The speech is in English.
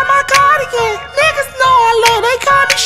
my cardigan. Niggas know I love, they call me